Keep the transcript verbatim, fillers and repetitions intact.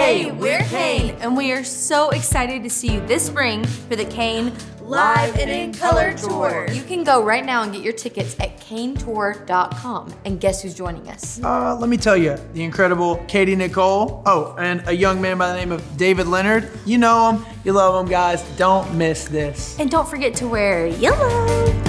Hey, we're CAIN, and we are so excited to see you this spring for the CAIN Live and in Color Tour. You can go right now and get your tickets at cain tour dot com. And guess who's joining us? Uh, let me tell you, the incredible Katie Nicole. Oh, and a young man by the name of David Leonard. You know him, you love him, guys. Don't miss this. And don't forget to wear yellow.